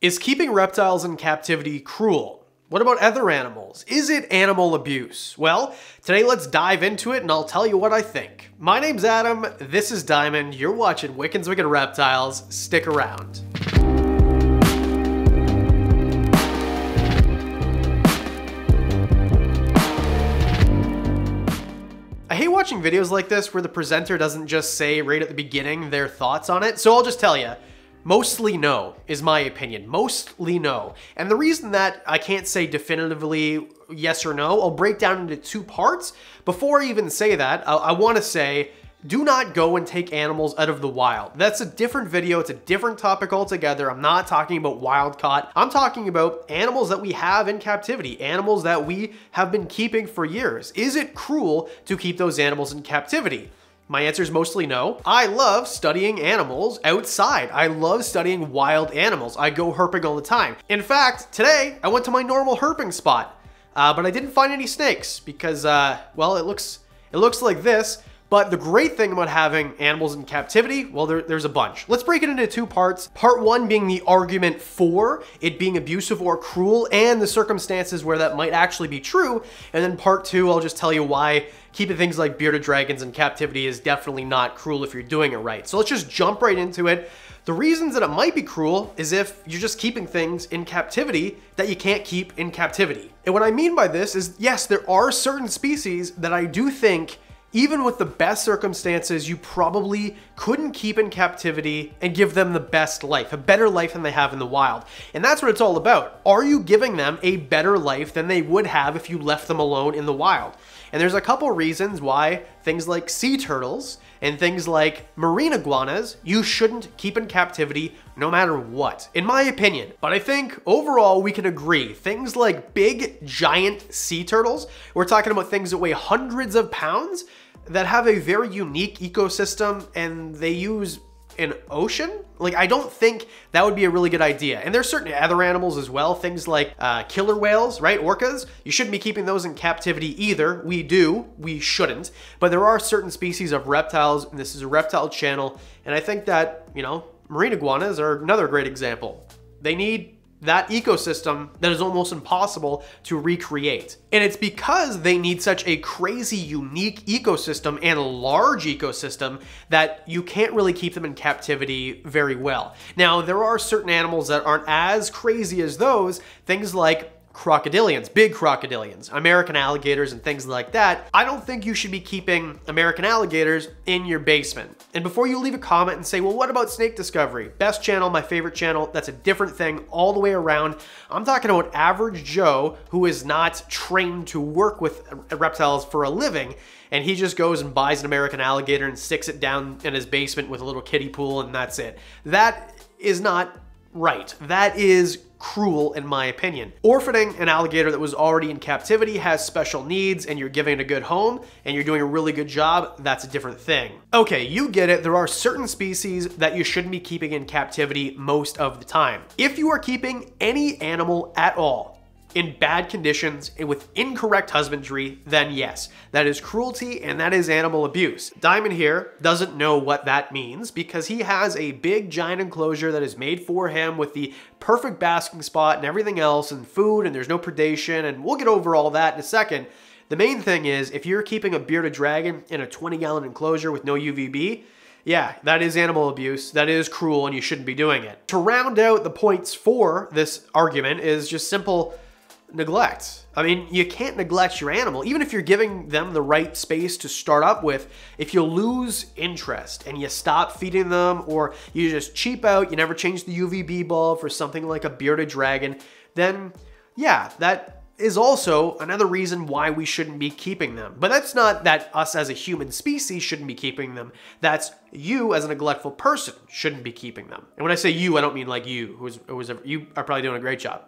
Is keeping reptiles in captivity cruel? What about other animals? Is it animal abuse? Well, today let's dive into it and I'll tell you what I think. My name's Adam, this is Diamond, you're watching Wiccan's Wicked Reptiles, stick around. I hate watching videos like this where the presenter doesn't just say right at the beginning their thoughts on it, so I'll just tell you. Mostly no, is my opinion. Mostly no. And the reason that I can't say definitively yes or no, I'll break down into two parts. Before I even say that, I want to say, do not go and take animals out of the wild. That's a different video, it's a different topic altogether. I'm not talking about wild caught. I'm talking about animals that we have in captivity, animals that we have been keeping for years. Is it cruel to keep those animals in captivity? My answer is mostly no. I love studying animals outside. I love studying wild animals. I go herping all the time. In fact, today I went to my normal herping spot, but I didn't find any snakes because, well, it looks like this. But the great thing about having animals in captivity, well, there's a bunch. Let's break it into two parts. Part one being the argument for it being abusive or cruel and the circumstances where that might actually be true. And then part two, I'll just tell you why keeping things like bearded dragons in captivity is definitely not cruel if you're doing it right. So let's just jump right into it. The reasons that it might be cruel is if you're just keeping things in captivity that you can't keep in captivity. And what I mean by this is, yes, there are certain species that I do think even with the best circumstances, you probably couldn't keep in captivity and give them the best life, a better life than they have in the wild. And that's what it's all about. Are you giving them a better life than they would have if you left them alone in the wild? And there's a couple reasons why things like sea turtles and things like marine iguanas, you shouldn't keep in captivity no matter what, in my opinion. But I think overall we can agree, things like big, giant sea turtles, we're talking about things that weigh hundreds of pounds, that have a very unique ecosystem and they use an ocean? Like, I don't think that would be a really good idea. And there's certain other animals as well, things like killer whales, right? Orcas. You shouldn't be keeping those in captivity either. We shouldn't. But there are certain species of reptiles, and this is a reptile channel, and I think that, you know, marine iguanas are another great example. They need that ecosystem that is almost impossible to recreate. And it's because they need such a crazy, unique ecosystem and a large ecosystem that you can't really keep them in captivity very well. Now, there are certain animals that aren't as crazy as those, things like crocodilians, big crocodilians, American alligators and things like that. I don't think you should be keeping American alligators in your basement. And before you leave a comment and say, well, what about Snake Discovery? Best channel, my favorite channel, that's a different thing all the way around. I'm talking about average Joe who is not trained to work with reptiles for a living, and he just goes and buys an American alligator and sticks it down in his basement with a little kiddie pool and that's it. That is not right. That is cruel in my opinion. Orphaning an alligator that was already in captivity has special needs and you're giving it a good home and you're doing a really good job, that's a different thing. Okay, you get it. There are certain species that you shouldn't be keeping in captivity most of the time. If you are keeping any animal at all in bad conditions and with incorrect husbandry, then yes, that is cruelty and that is animal abuse. Diamond here doesn't know what that means because he has a big giant enclosure that is made for him with the perfect basking spot and everything else and food and there's no predation, and we'll get over all that in a second. The main thing is if you're keeping a bearded dragon in a 20-gallon enclosure with no UVB, yeah, that is animal abuse, that is cruel and you shouldn't be doing it. To round out the points for this argument is just simple neglect. I mean, you can't neglect your animal. Even if you're giving them the right space to start up with, if you lose interest and you stop feeding them or you just cheap out, you never change the UVB bulb for something like a bearded dragon, then yeah, that is also another reason why we shouldn't be keeping them. But that's not that us as a human species shouldn't be keeping them. That's you as a neglectful person shouldn't be keeping them. And when I say you, I don't mean like you, you are probably doing a great job.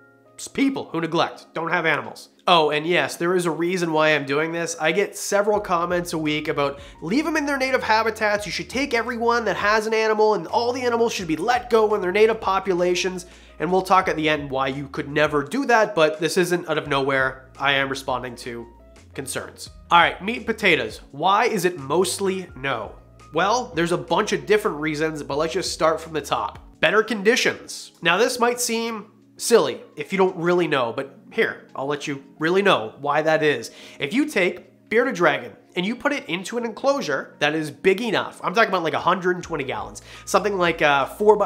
People who neglect, don't have animals. Oh, and yes, there is a reason why I'm doing this. I get several comments a week about leave them in their native habitats. You should take everyone that has an animal and all the animals should be let go in their native populations. And we'll talk at the end why you could never do that, but this isn't out of nowhere. I am responding to concerns. All right, meat and potatoes. Why is it mostly no? Well, there's a bunch of different reasons, but let's just start from the top. better conditions. Now this might seem silly if you don't really know, but here, I'll let you really know why that is. If you take bearded dragon and you put it into an enclosure that is big enough, I'm talking about like 120 gallons, something like a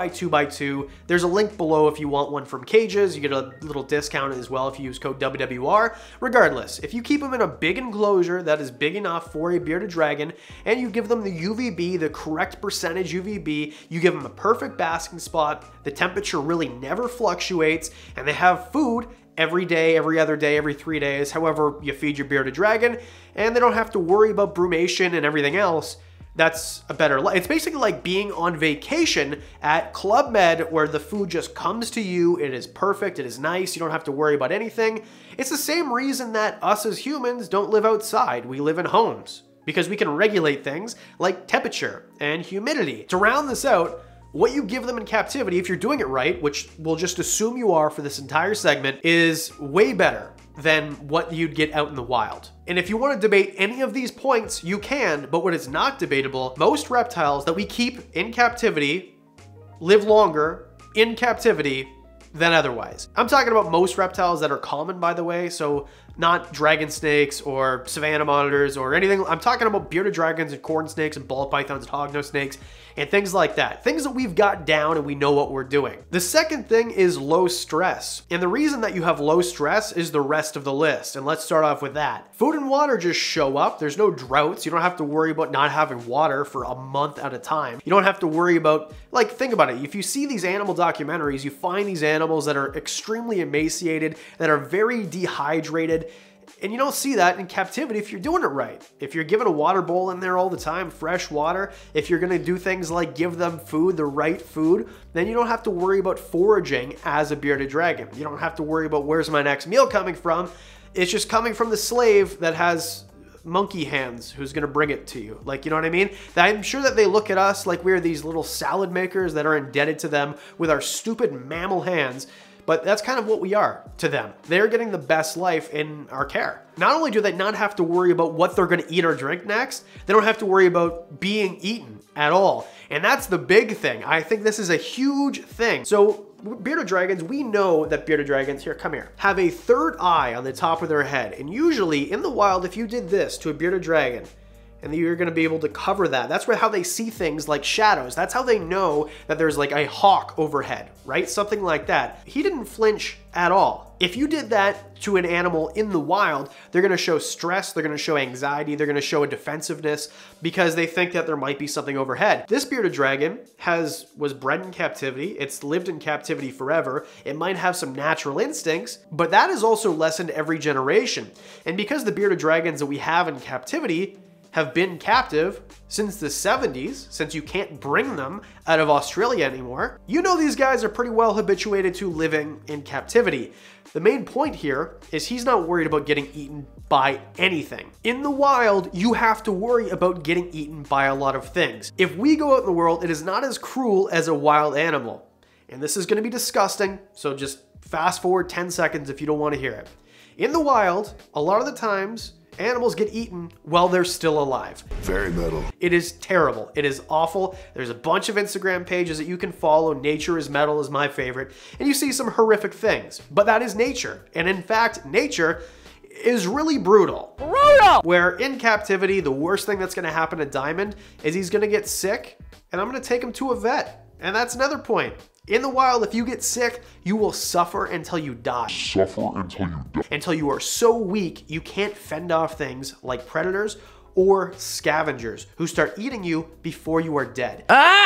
4x2x2. There's a link below if you want one from Cages. You get a little discount as well if you use code WWR. Regardless, if you keep them in a big enclosure that is big enough for a bearded dragon, and you give them the UVB, the correct percentage UVB, you give them a perfect basking spot, the temperature really never fluctuates, and they have food every day, every other day, every 3 days, however you feed your bearded dragon, and they don't have to worry about brumation and everything else. That's a better life. It's basically like being on vacation at Club Med, where the food just comes to you. It is perfect. It is nice. You don't have to worry about anything. It's the same reason that us as humans don't live outside. We live in homes because we can regulate things like temperature and humidity. To round this out, what you give them in captivity, if you're doing it right, which we'll just assume you are for this entire segment, is way better than what you'd get out in the wild. And if you want to debate any of these points, you can, but what is not debatable, most reptiles that we keep in captivity live longer in captivity than otherwise. I'm talking about most reptiles that are common, by the way, so not dragon snakes or savanna monitors or anything. I'm talking about bearded dragons and corn snakes and ball pythons and hognose snakes and things like that. Things that we've got down and we know what we're doing. The second thing is low stress. And the reason that you have low stress is the rest of the list. And let's start off with that. Food and water just show up. There's no droughts. You don't have to worry about not having water for a month at a time. You don't have to worry about, like, think about it. If you see these animal documentaries, you find these animals that are extremely emaciated, that are very dehydrated. And you don't see that in captivity if you're doing it right. If you're giving a water bowl in there all the time, fresh water, if you're gonna do things like give them food, the right food, then you don't have to worry about foraging as a bearded dragon. You don't have to worry about where's my next meal coming from. It's just coming from the slave that has monkey hands who's gonna bring it to you. Like, you know what I mean? I'm sure that they look at us like we're these little salad makers that are indebted to them with our stupid mammal hands. But that's kind of what we are to them. They're getting the best life in our care. Not only do they not have to worry about what they're gonna eat or drink next, they don't have to worry about being eaten at all. And that's the big thing. I think this is a huge thing. So bearded dragons, we know that bearded dragons, here, come here, have a third eye on the top of their head. And usually in the wild, if you did this to a bearded dragon, and you're going to be able to cover that. That's how they see things like shadows. That's how they know that there's like a hawk overhead, right? Something like that. He didn't flinch at all. If you did that to an animal in the wild, they're going to show stress, they're going to show anxiety, they're going to show a defensiveness because they think that there might be something overhead. This bearded dragon was bred in captivity. It's lived in captivity forever. It might have some natural instincts, but that is also lessened every generation. And because the bearded dragons that we have in captivity have been captive since the 70s, since you can't bring them out of Australia anymore, you know these guys are pretty well habituated to living in captivity. The main point here is he's not worried about getting eaten by anything. In the wild, you have to worry about getting eaten by a lot of things. If we go out in the world, it is not as cruel as a wild animal. And this is going to be disgusting, so just fast forward 10 seconds if you don't want to hear it. In the wild, a lot of the times, animals get eaten while they're still alive. Very metal. It is terrible. It is awful. There's a bunch of Instagram pages that you can follow. Nature is Metal is my favorite. And you see some horrific things. But that is nature. And in fact, nature is really brutal. Brutal! Where in captivity, the worst thing that's going to happen to Diamond is he's going to get sick, and I'm going to take him to a vet. And that's another point. In the wild, if you get sick, you will suffer until you die. Suffer until you die. Until you are so weak, you can't fend off things like predators or scavengers who start eating you before you are dead.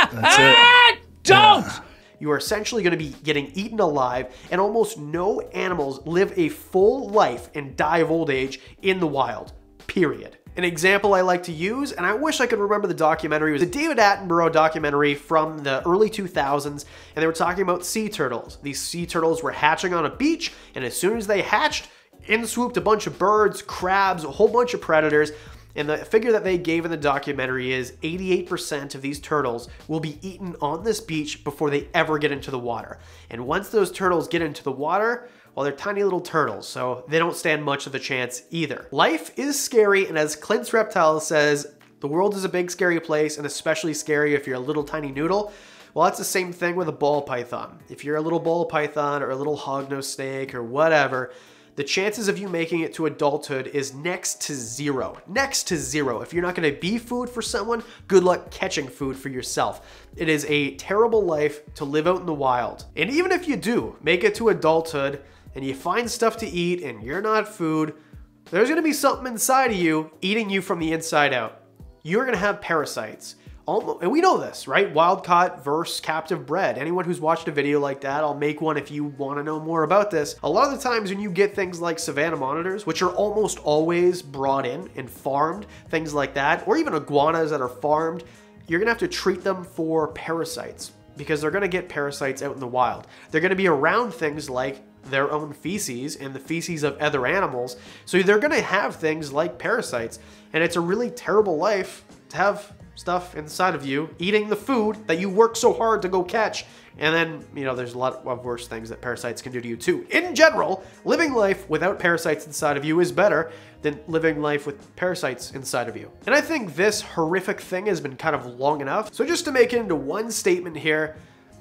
Don't! You are essentially going to be getting eaten alive, and almost no animals live a full life and die of old age in the wild, period. An example I like to use, and I wish I could remember the documentary, was the David Attenborough documentary from the early 2000s, and they were talking about sea turtles. These sea turtles were hatching on a beach, and as soon as they hatched, in swooped a bunch of birds, crabs, a whole bunch of predators, and the figure that they gave in the documentary is 88% of these turtles will be eaten on this beach before they ever get into the water. And once those turtles get into the water, well, they're tiny little turtles, so they don't stand much of a chance either. Life is scary, and as Clint's Reptile says, the world is a big scary place, and especially scary if you're a little tiny noodle. Well, that's the same thing with a ball python. If you're a little ball python or a little hognose snake or whatever, the chances of you making it to adulthood is next to zero. Next to zero. If you're not going to be food for someone, good luck catching food for yourself. It is a terrible life to live out in the wild. And even if you do make it to adulthood and you find stuff to eat and you're not food, there's going to be something inside of you eating you from the inside out. You're going to have parasites. And we know this, right? Wild caught versus captive bred. Anyone who's watched a video like that, I'll make one if you want to know more about this. A lot of the times when you get things like savanna monitors, which are almost always brought in and farmed, things like that, or even iguanas that are farmed, you're gonna have to treat them for parasites because they're gonna get parasites out in the wild. They're gonna be around things like their own feces and the feces of other animals. So they're gonna have things like parasites. And it's a really terrible life to have stuff inside of you eating the food that you work so hard to go catch. And then, you know, there's a lot of worse things that parasites can do to you too. In general, living life without parasites inside of you is better than living life with parasites inside of you. And I think this horrific thing has been kind of long enough. So just to make it into one statement here,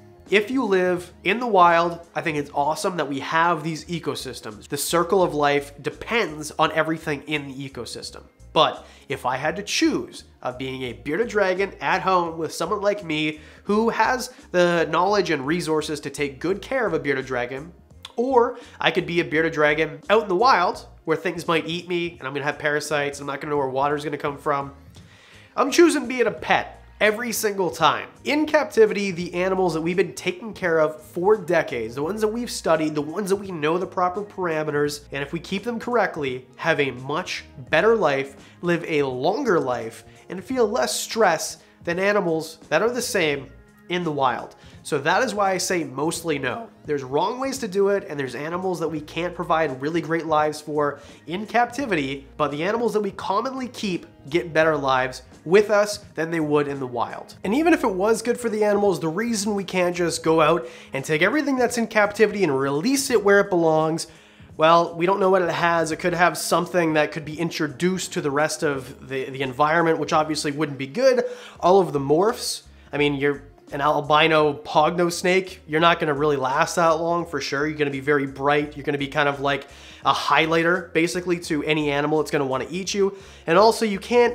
if you live in the wild, I think it's awesome that we have these ecosystems. The circle of life depends on everything in the ecosystem. But if I had to choose of being a bearded dragon at home with someone like me who has the knowledge and resources to take good care of a bearded dragon, or I could be a bearded dragon out in the wild where things might eat me and I'm gonna have parasites, I'm not gonna know where water's gonna come from, I'm choosing being a pet every single time. In captivity, the animals that we've been taking care of for decades, the ones that we've studied, the ones that we know the proper parameters, and if we keep them correctly, have a much better life, live a longer life, and feel less stress than animals that are the same in the wild. So that is why I say mostly no. There's wrong ways to do it, and there's animals that we can't provide really great lives for in captivity, but the animals that we commonly keep get better lives with us than they would in the wild. And even if it was good for the animals, the reason we can't just go out and take everything that's in captivity and release it where it belongs, well, we don't know what it has. It could have something that could be introduced to the rest of the environment, which obviously wouldn't be good. All of the morphs, I mean, you're an albino hognose snake, you're not gonna really last that long for sure. You're gonna be very bright. You're gonna be kind of like a highlighter basically to any animal that's gonna wanna eat you. And also you can't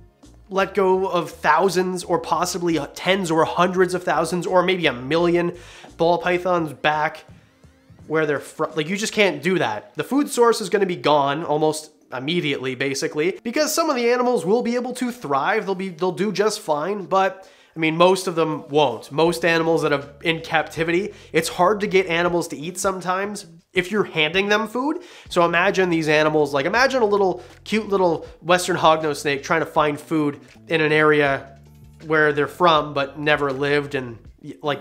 let go of thousands or possibly tens or hundreds of thousands or maybe a million ball pythons back where they're from. Like, you just can't do that. The food source is gonna be gone almost immediately basically because some of the animals will be able to thrive. They'll do just fine, but I mean, most of them won't. Most animals that are in captivity, it's hard to get animals to eat sometimes if you're handing them food. So imagine these animals, like imagine a little cute little Western hognose snake trying to find food in an area where they're from but never lived, and like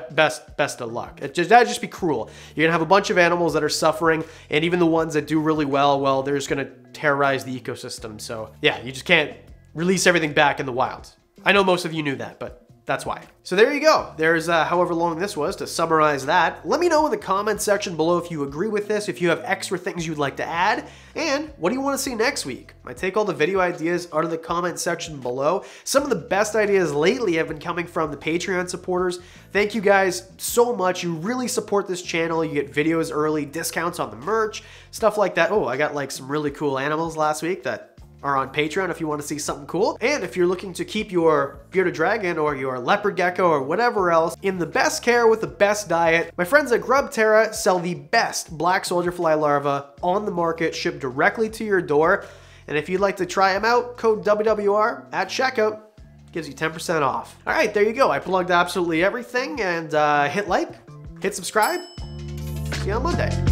best of luck. That'd just be cruel. You're gonna have a bunch of animals that are suffering, and even the ones that do really well, they're just gonna terrorize the ecosystem. So yeah, you just can't release everything back in the wild. I know most of you knew that, but that's why. So there you go. There's however long this was to summarize that. Let me know in the comment section below if you agree with this, if you have extra things you'd like to add, and what do you want to see next week? I take all the video ideas out of the comment section below. Some of the best ideas lately have been coming from the Patreon supporters. Thank you guys so much. You really support this channel. You get videos early, discounts on the merch, stuff like that. Oh, I got like some really cool animals last week that are on Patreon if you want to see something cool. And if you're looking to keep your bearded dragon or your leopard gecko or whatever else in the best care with the best diet, my friends at Grubterra sell the best black soldier fly larva on the market, shipped directly to your door. And if you'd like to try them out, code WWR at checkout gives you 10% off. All right, there you go. I plugged absolutely everything, and hit like, hit subscribe. See you on Monday.